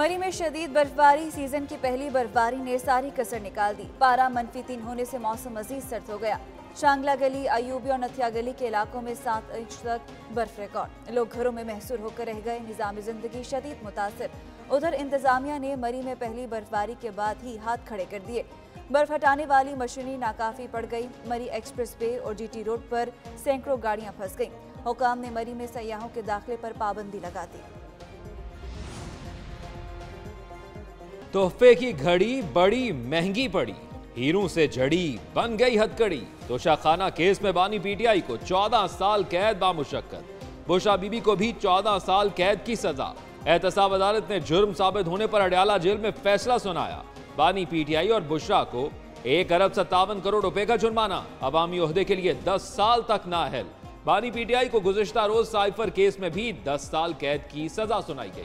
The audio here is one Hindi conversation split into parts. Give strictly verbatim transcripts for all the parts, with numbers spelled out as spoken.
मरी में शदीद बर्फबारी। सीजन की पहली बर्फबारी ने सारी कसर निकाल दी। पारा मनफी तीन होने से मौसम मजीद सर्द हो गया। शांगला गली, अयूबी और नथिया गली के इलाकों में सात इंच तक बर्फ रिकॉर्ड। लोग घरों में महसूर होकर रह गए। निज़ाम जिंदगी शदीद मुतासिर। उधर इंतजामिया ने मरी में पहली बर्फबारी के बाद ही हाथ खड़े कर दिए। बर्फ हटाने वाली मशीनरी नाकाफी पड़ गई। मरी एक्सप्रेस वे और जीटी रोड पर सैकड़ों गाड़ियां फंस गईं। हुकाम ने मरी में सयाहों के दाखिले पर पाबंदी लगा दी। तोहफे की घड़ी बड़ी महंगी पड़ी, हीरों से जड़ी बन गई हथकड़ी। तोशाखाना केस में बानी पीटीआई को चौदह साल कैद बामुशक्कत। बुशरा बीबी को भी चौदह साल कैद की सजा। एहतसाब अदालत ने जुर्म साबित होने पर अडयाला जेल में फैसला सुनाया। बानी पीटीआई और बुशरा को एक अरब सत्तावन करोड़ रुपए का जुर्माना। अवामी ओहदे के लिए दस साल तक नाअहल। बानी पीटीआई को गुज़िश्ता रोज साइफर केस में भी दस साल कैद की सजा सुनाई गई।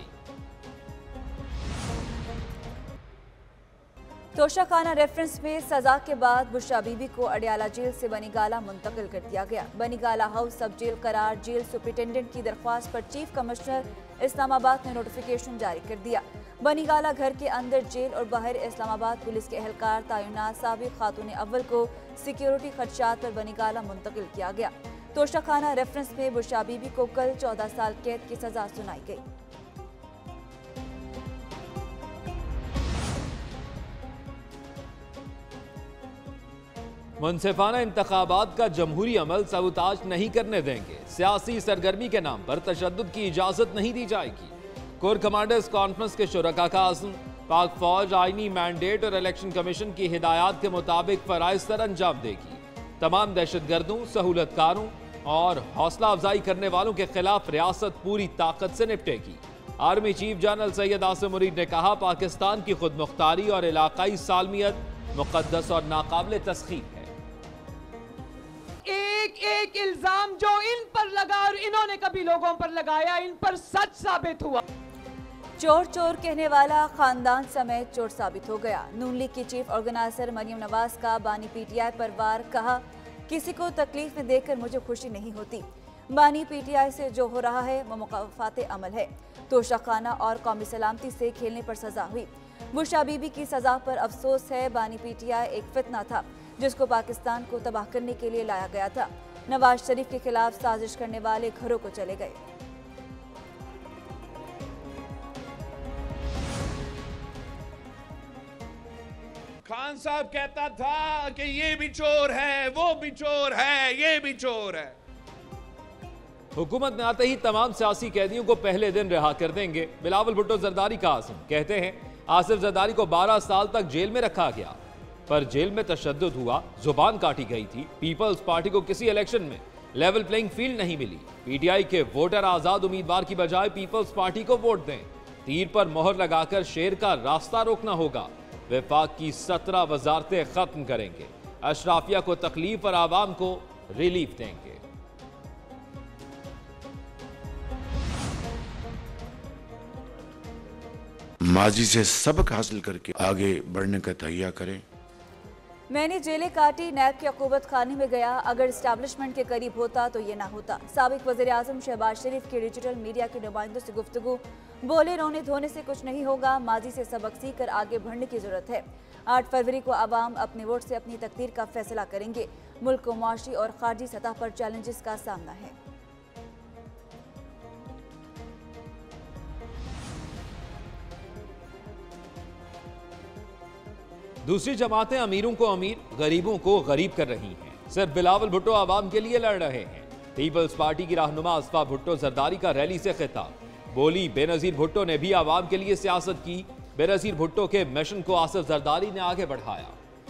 तोशाखाना रेफरेंस में सजा के बाद बुशरा बीबी को अडयाला जेल से बनीगाला मुंतकिल कर दिया गया। बनीगाला हाउस सब जेल करार जेल सुपरिटेंडेंट की दरख्वास्त पर चीफ कमिश्नर इस्लामाबाद ने नोटिफिकेशन जारी कर दिया। बनीगाला घर के अंदर जेल और बाहर इस्लामाबाद पुलिस के एहलकार तैनात साबिक खातून अव्वल को सिक्योरिटी खदशात पर बनीगाला मुंतकिल किया गया। तोशाखाना रेफरेंस में बुशरा बीबी को कल चौदह साल कैद की सजा सुनाई गई। मुनसिफाना इंतखाबात का जमहूरी अमल सबूताज नहीं करने देंगे। सियासी सरगर्मी के नाम पर तशद्दुद की इजाजत नहीं दी जाएगी। कोर कमांडर्स कॉन्फ्रेंस के शुरका का आज़म पाक फौज आईनी मैंडेट और इलेक्शन कमीशन की हिदायत के मुताबिक फराइज सर अंजाम देगी। तमाम दहशतगर्दों, सहूलतकारों और हौसला अफजाई करने वालों के खिलाफ रियासत पूरी ताकत से निपटेगी। Army chief general Syed Asim Munir ने कहा, पाकिस्तान की खुद मुख्तारी और इलाकाई सालमियत मुकद्दस और नाकाबिल तस्खीर है। एक एक इल्जाम जो इन पर लगा और इन्होंने कभी लोगों पर लगाया, इन पर सच साबित हुआ। चोर चोर कहने वाला खानदान समेत चोर साबित हो गया। नून लीग की चीफ ऑर्गेनाइजर मरियम नवाज का बानी पीटीआई पर वार। कहा, किसी को तकलीफ में देखकर मुझे खुशी नहीं होती। बानी पीटीआई से जो हो रहा है वो मुखाफात अमल है। तोशाखाना और कौमी सलामती से खेलने पर सजा हुई। बुशरा बीबी की सजा पर अफसोस है। बानी पीटीआई एक फितना था जिसको पाकिस्तान को तबाह करने के लिए लाया गया था। नवाज शरीफ के खिलाफ साजिश करने वाले घरों को चले गए। खान साहब कहता था कि ये भी चोर है, वो भी चोर है, ये भी चोर है। हुकूमत में आते ही तमाम सियासी कैदियों को पहले दिन रिहा कर देंगे। बिलावल भुट्टो जरदारी का आज़म कहते हैं, आसिफ जरदारी को बारह साल तक जेल में रखा गया, पर जेल में तशद्दुद हुआ, जुबान काटी गई थी। पीपल्स पार्टी को किसी इलेक्शन में लेवल प्लेइंग फील्ड नहीं मिली। पीटीआई के वोटर आजाद उम्मीदवार की बजाय पीपल्स पार्टी को वोट दें। तीर पर मोहर लगाकर शेर का रास्ता रोकना होगा। वफाक की सत्रह वजारतें खत्म करेंगे। अशराफिया को तकलीफ और आवाम को रिलीफ देंगे। माजी से सबक हासिल करके आगे बढ़ने का तैयार करें। मैंने जेलें काटी, नैब की अकूबत खाने में गया। अगर इस्टेब्लिशमेंट के करीब होता तो ये ना होता। साबिक वज़ीर आज़म शहबाज शरीफ के डिजिटल मीडिया के नुमाइंदों से गुफ्तगू। बोले, रोने धोने से कुछ नहीं होगा, माजी से सबक सीख कर आगे बढ़ने की जरूरत है। आठ फरवरी को आवाम अपने वोट से अपनी तकदीर का फैसला करेंगे। मुल्क को मुआशी और खारजी सतह पर चैलेंजेस का सामना है। दूसरी जमातें अमीरों को अमीर, गरीबों को गरीब कर रही हैं। सिर्फ बिलावल भुट्टो आवाम के लिए लड़ रहे हैं। पीपल्स पार्टी की रहनुमा असफा भुट्टो जरदारी का रैली से खिताब। बोली, बेनजीर भुट्टो ने भी आवाम के लिए सियासत की। बेनजीर भुट्टो के मिशन को आसिफ जरदारी ने आगे बढ़ाया।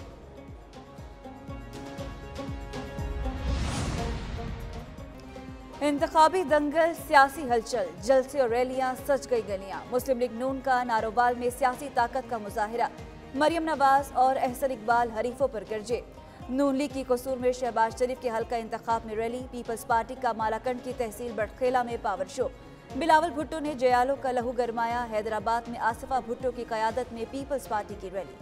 इंतखाबी दंगल, सियासी हलचल, जलसे और रैलियां, सज गई गलियां। मुस्लिम लीग नून का नारोबाल में सियासी ताकत का मुजाहिरा। मरियम नवाज और एहसन इकबाल हरीफों पर गरजे। नून लीग की कसूर में शहबाज शरीफ के हल्का इंतखाब में रैली। पीपल्स पार्टी का मालाकंड की तहसील बटखेला में पावर शो। बिलावल भुट्टो ने जयालों का लहू गरमाया। हैदराबाद में आसिफा भुट्टो की क़यादत में पीपल्स पार्टी की रैली।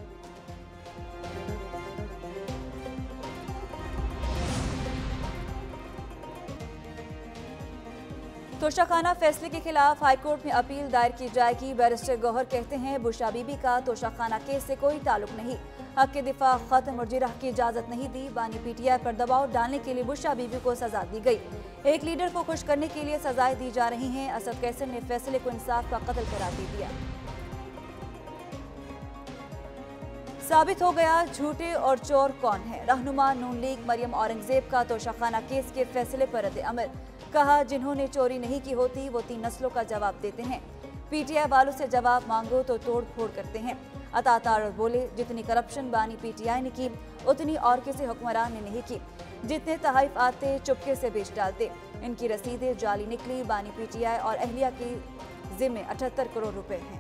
तोशाखाना फैसले के खिलाफ हाईकोर्ट में अपील दायर की जाएगी। बैरिस्टर गौहर कहते हैं बुशरा बीबी का तोशाखाना केस से कोई ताल्लुक नहीं, हक के दिफा खत्म और जिरह की इजाजत नहीं दी। बानी पीटीआई पर दबाव डालने के लिए बुशरा बीबी को सजा दी गई। एक लीडर को खुश करने के लिए सजाएं दी जा रही हैं। असद कैसर ने फैसले को इंसाफ का कत्ल करार दे दिया। साबित हो गया झूठे और चोर कौन है। रहनुमा नून लीग मरियम औरंगजेब का तोशाखाना केस के फैसले पर रद्द अमल। कहा जिन्होंने चोरी नहीं की होती वो तीन नस्लों का जवाब देते हैं। पीटीआई वालों से जवाब मांगो तो तोड़ फोड़ करते हैं। अता तारर बोले जितनी करप्शन बानी पीटीआई ने की उतनी और किसी हुक्मरान ने नहीं की। जितने तहाइफ आते चुपके से बेच डालते। इनकी रसीदें जाली निकली। बानी पीटीआई और अहलिया की जिम्मे अठहत्तर करोड़ रुपए हैं।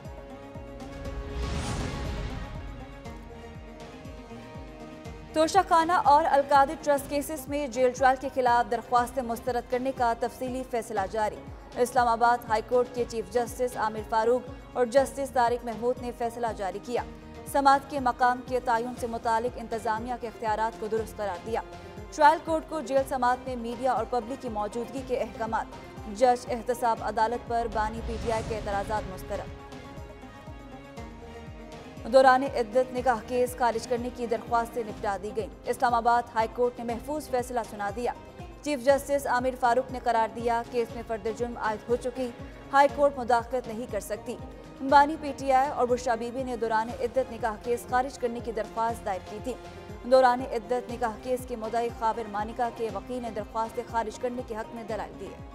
तोशाखाना और अलकादिर ट्रस्ट केसेस में जेल ट्रायल के खिलाफ दरख्वास्तें मुस्तरद करने का तफसीली फैसला जारी। इस्लामाबाद हाई कोर्ट के चीफ जस्टिस आमिर फारूक और जस्टिस तारिक महमूद ने फैसला जारी किया। समात के मकाम के तयन से मुतालिक इंतजामिया के इख्तियारात को दुरुस्त करार दिया। ट्रायल कोर्ट को जेल समात में मीडिया और पब्लिक की मौजूदगी के अहकामात। जज एहतसाब अदालत पर बानी पीटीआई के एतराज़ात मुस्तरद। दौरान इद्दत निकाह केस खारिज करने की दरख्वास्त से निपटा दी गई। इस्लामाबाद हाई कोर्ट ने महफूज फैसला सुना दिया। चीफ जस्टिस आमिर फारूक ने करार दिया केस में फर्द जुर्म आयद हो चुकी, हाई कोर्ट मुदाखलत नहीं कर सकती। बानी पीटीआई और बुशरा बीबी ने दौरान इद्दत निकाह केस खारिज करने की दरख्वास्त दायर की थी। दौरान इद्दत निकाह केस के मुद्दई खाबिर मानिका के वकील ने दरख्वास्त खारिज करने के हक में दलाइल दिए।